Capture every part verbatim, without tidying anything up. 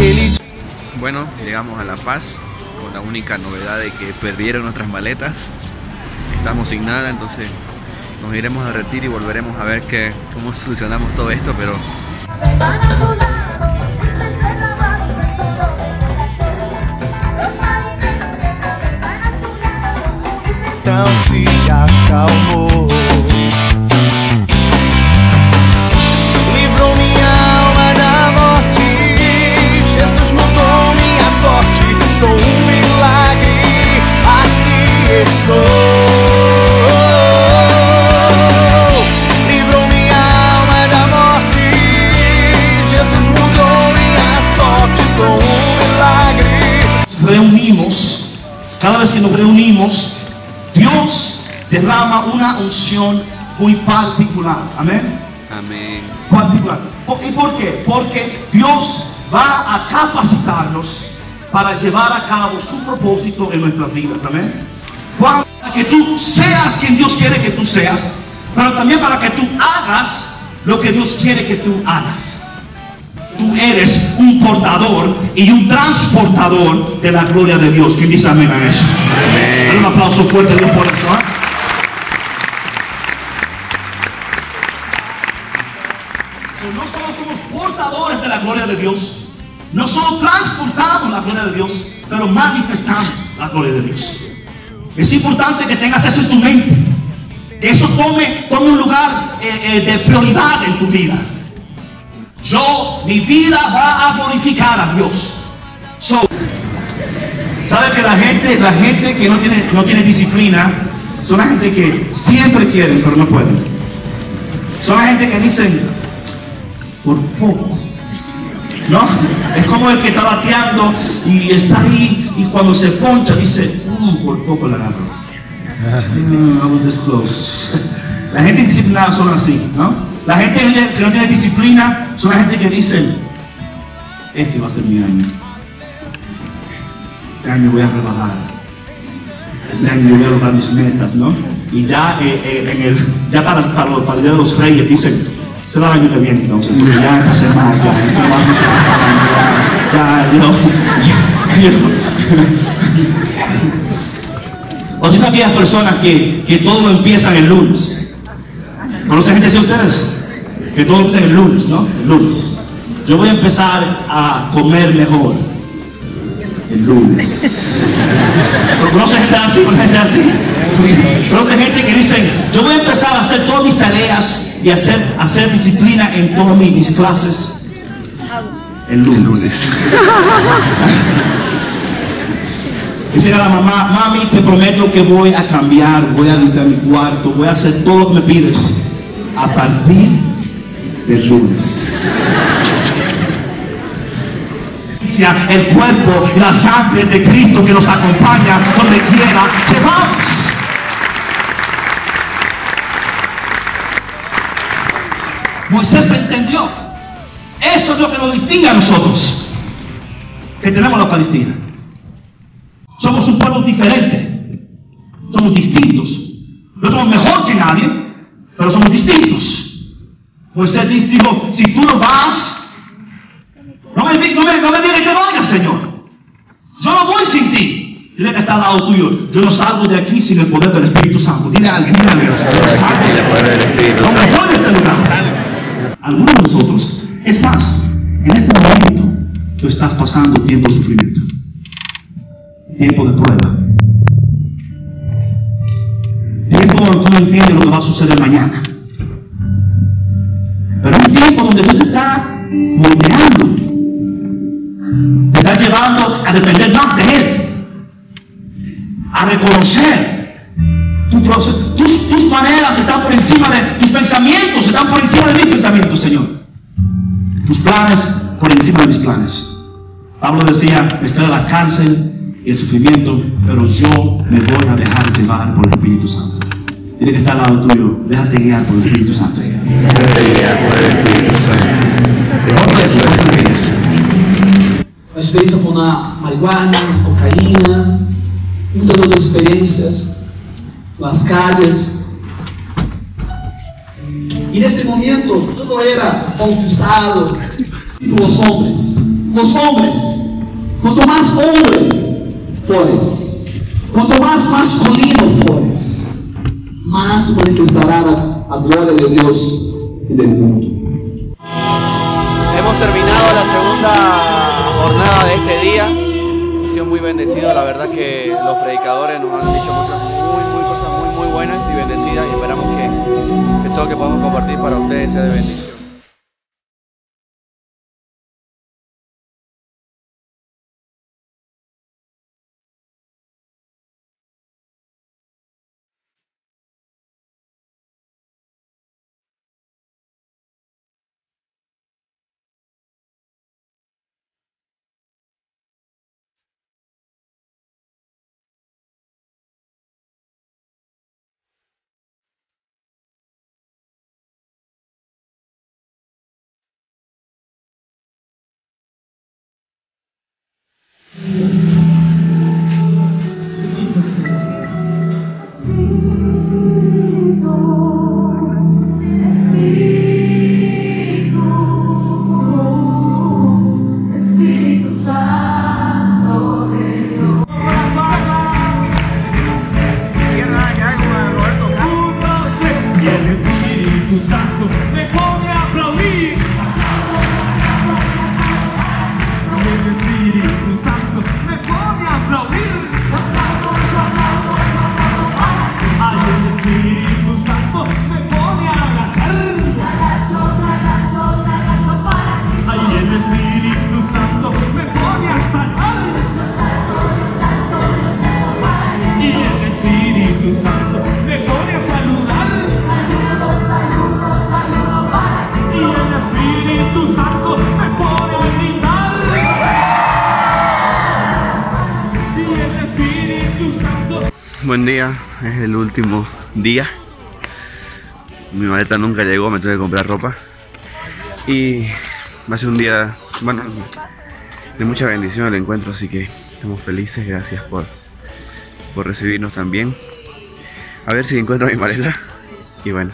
Bueno, llegamos a La Paz con la única novedad de que perdieron nuestras maletas. Estamos sin nada, entonces nos iremos a Retiro y volveremos a ver que, cómo solucionamos todo esto, pero... Então se acalmou, livrou minha alma da morte. Jesus mudou minha sorte. Sou um milagre, aqui estou. Livrou minha alma da morte. Jesus mudou minha sorte. Sou um milagre. Reunimos, cada vez que nos reunimos, Dios derrama una unción muy particular. Amén. Amén. Particular. ¿Y por qué? Porque Dios va a capacitarnos para llevar a cabo su propósito en nuestras vidas. Amén. Para que tú seas quien Dios quiere que tú seas, pero también para que tú hagas lo que Dios quiere que tú hagas. Tú eres un portador y un transportador de la gloria de Dios. ¿Quién dice amén a eso? Amén. Dale un aplauso fuerte a Dios por eso. ¿eh? So, no solo somos portadores de la gloria de Dios, no solo transportamos la gloria de Dios, pero manifestamos la gloria de Dios. Es importante que tengas eso en tu mente, que eso tome, tome un lugar eh, eh, de prioridad en tu vida. Yo, mi vida va a glorificar a Dios. So, ¿sabe que la gente, la gente que no tiene, no tiene disciplina, son la gente que siempre quieren, pero no pueden? Son la gente que dicen, por poco, ¿no? Es como el que está bateando y está ahí, y cuando se poncha dice, mmm, por poco la agarro. Mm, I was this close. La gente indisciplinada son así, ¿no? La gente que no tiene disciplina son la gente que dice, este va a ser mi año. Este año voy a rebajar. Este año voy a lograr mis metas, ¿no? Y ya, eh, eh, en el, ya para, para, los, para el Día de los Reyes dicen, será el año que viene entonces. Ya esta semana, ya, esto va a ya, yo, yo, yo. O son aquellas personas que, que todo lo empiezan el lunes. ¿Conocen gente así ustedes? Que todo empieza el lunes, ¿no? El lunes. Yo voy a empezar a comer mejor el lunes. ¿Conocen gente así? ¿Conocen gente así? ¿Conocen gente que dicen, yo voy a empezar a hacer todas mis tareas y hacer, hacer disciplina en todas mis, mis clases el lunes? Dice a la mamá, mami, te prometo que voy a cambiar, voy a limpiar mi cuarto, voy a hacer todo lo que me pides a partir del lunes. El cuerpo y la sangre de Cristo que nos acompaña donde quiera que vamos. Moisés entendió. Eso es lo que nos distingue a nosotros, que tenemos la Palestina. Somos un pueblo diferente, somos distintos. No somos mejor que nadie, pero somos distintos. Moisés dijo, si tú no vas, no me, no me, no me digas que vayas, Señor. Yo no voy sin ti. Dile que está al lado tuyo, yo no salgo de aquí sin el poder del Espíritu Santo. Dile a alguien, dile a alguien. No me voy de este lugar. Algunos de nosotros, es más, en este momento, tú estás pasando tiempo de sufrimiento, tiempo de prueba, tiempo donde tú no entiendes lo que va a suceder mañana. Pero es un tiempo donde Dios te está moldeando, te está llevando a depender más de Él, a reconocer tu proceso. Tus, tus maneras están por encima de tus pensamientos, están por encima de mis pensamientos, Señor. Tus planes por encima de mis planes. Pablo decía, me espera la cárcel y el sufrimiento, pero yo me voy a dejar llevar por el Espíritu Santo. Tiene que estar al lado tuyo, déjate guiar por el Espíritu Santo. Déjate guiar por el Espíritu Santo. Uma experiência com a marihuana, cocaína, muitas outras experiências, las calles. Y en este momento yo no era conquistado por los hombres, los hombres, cuanto más hombre fores, cuanto más masculino fores, más manifestará la, la gloria de Dios y del mundo. Hemos terminado la segunda jornada de este día. Ha sido muy bendecido. La verdad que los predicadores nos han dicho muchas muy, muy cosas muy, muy buenas y bendecidas. Y esperamos que, que todo lo que podamos compartir para ustedes sea de bendición. Buen día, es el último día. Mi maleta nunca llegó, me tuve que comprar ropa. Y va a ser un día, bueno, de mucha bendición el encuentro, así que estamos felices. Gracias por, por recibirnos también. A ver si encuentro mi maleta. Y bueno.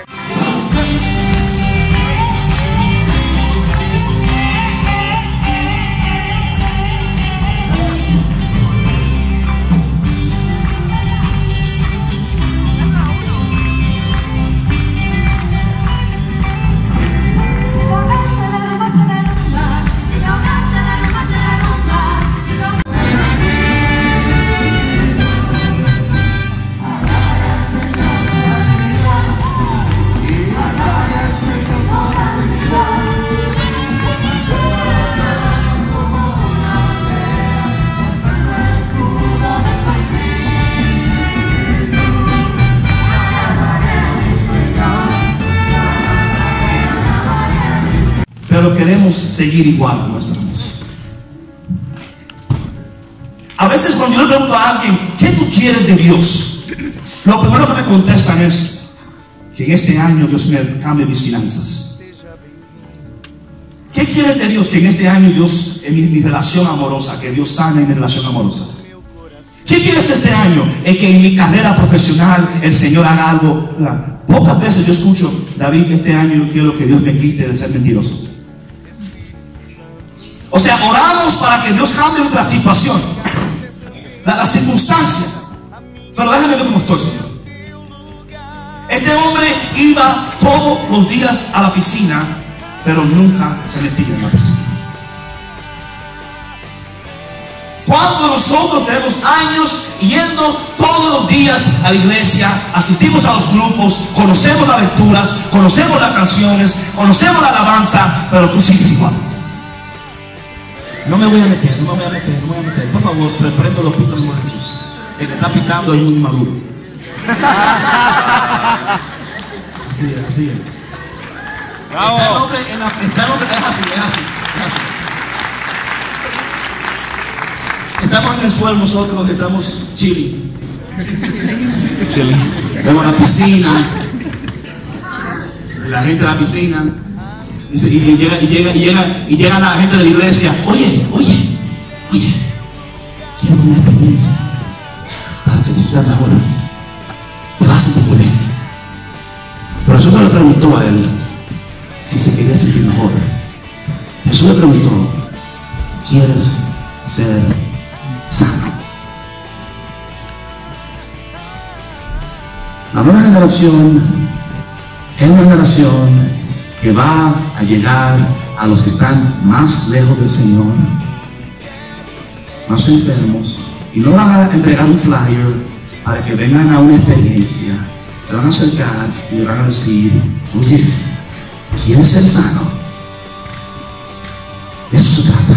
Pero queremos seguir igual como estamos. A veces cuando yo le pregunto a alguien, ¿qué tú quieres de Dios? Lo primero que me contestan es que en este año Dios me cambie mis finanzas. ¿Qué quieres de Dios? Que en este año Dios, en mi, mi relación amorosa, que Dios sane mi relación amorosa. ¿Qué quieres este año? Es que en mi carrera profesional el Señor haga algo. Pocas veces yo escucho, David, este año yo quiero que Dios me quite de ser mentiroso. O sea, oramos para que Dios cambie nuestra situación, la, la circunstancia. Pero déjame ver cómo estoy, Señor. Este hombre iba todos los días a la piscina, pero nunca se metía en la piscina. Cuando nosotros tenemos años yendo todos los días a la iglesia, asistimos a los grupos, conocemos las lecturas, conocemos las canciones, conocemos la alabanza, pero tú sigues igual. No me voy a meter, no me voy a meter, no me voy a meter. Por favor, reprendo los pitos de Jesús. El que está pitando es un inmaduro. Así es, así es. Bravo. Está el hombre, en la, está el hombre, es así, es así, es así. Estamos en el suelo nosotros, estamos chilling. Chilling. Vamos a la piscina. La gente de la piscina. Y, se, y, llega, y, llega, y, llega, y llega la gente de la iglesia. Oye, oye, oye. Quiero una experiencia para que te sientas mejor. Te vas a sentir muy bien. Pero Jesús no le preguntó a él si se quería sentir mejor. Jesús le preguntó, quieres ser sano. La nueva generación es una generación que va a llegar a los que están más lejos del Señor, más enfermos, y no van a entregar un flyer para que vengan a una experiencia. Se van a acercar y le van a decir: oye, ¿quieres ser sano? De eso se trata.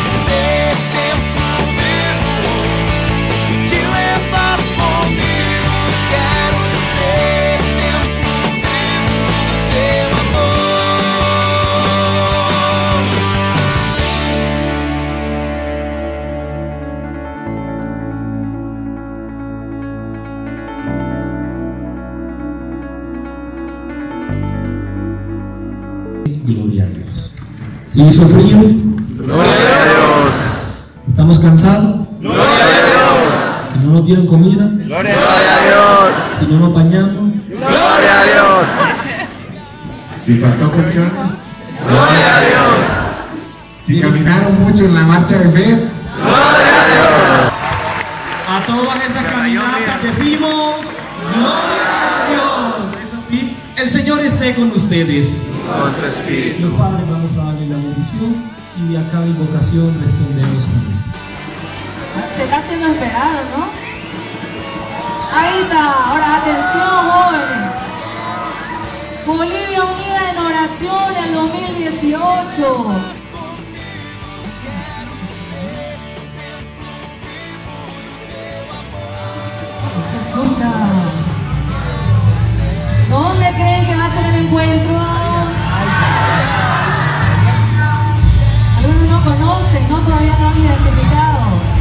Gloria a Dios. ¿Sí hizo frío? Gloria a Dios. ¿Estamos cansados? Gloria a Dios. Si no nos dieron comida, Gloria a Dios. si no nos bañamos, Gloria a Dios. Si faltó colchones, Gloria a Dios. si caminaron mucho en la marcha de fe, Gloria a Dios. a todas esas caminatas decimos gloria a Dios. Es así. El Señor esté con ustedes. Con tu espíritu. Los padres vamos a darle la bendición y de acá invocación respondemos amén. Se está haciendo esperar, ¿no? Ahí está. Ahora atención, jóvenes. Bolivia Unida en Oración el dos mil dieciocho. Se escucha. ¿Dónde creen que va a ser el encuentro? Algunos no conocen, no, todavía no han identificado.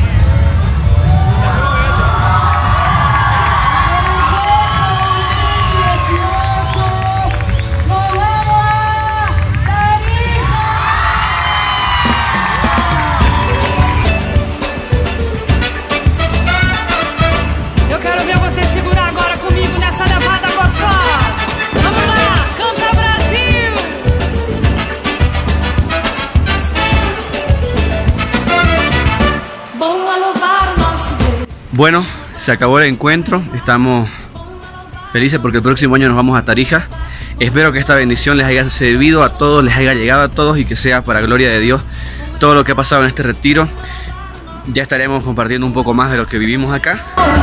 El encuentro dos mil dieciocho. ¡Nos vamos a Tarija! Eu quero ver você segurar agora comigo nessa levada gostosa. Vamos lá, canta Brasil! Bom a louvar o nosso Deus. Bueno, se acabó el encuentro. Estamos felices porque el próximo año nos vamos a Tarija. Espero que esta bendición les haya servido a todos, les haya llegado a todos y que sea para gloria de Dios todo lo que ha pasado en este retiro. Ya estaremos compartiendo un poco más de lo que vivimos acá.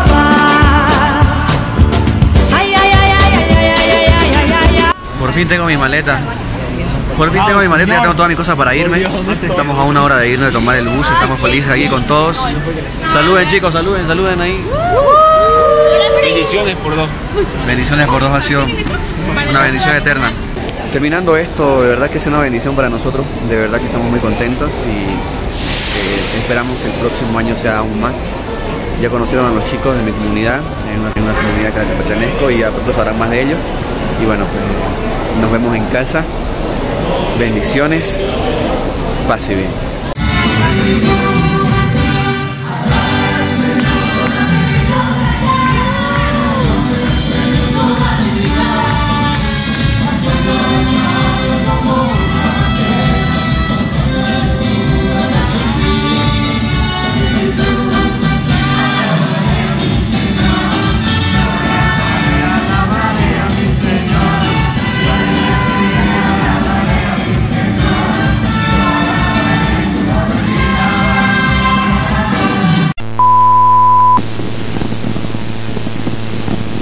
Ai, ai, ai, ai, ai, ai, ai, ai, ai, ai, ai. Por fin tengo mis maletas. Por fin tengo mi maleta, ya tengo todas mis cosas para irme. Estamos a una hora de irnos, de tomar el bus. Estamos felices aquí con todos. Saluden, chicos, saluden, saluden ahí. Bendiciones por dos. Bendiciones por dos, ha sido una bendición eterna. Terminando esto, de verdad que es una bendición para nosotros. De verdad que estamos muy contentos y eh, esperamos que el próximo año sea aún más. Ya conocieron a los chicos de mi comunidad, en una, en una comunidad a la que pertenezco, y a pronto sabrán más de ellos. Y bueno, pues nos vemos en casa. Bendiciones, paz y bien.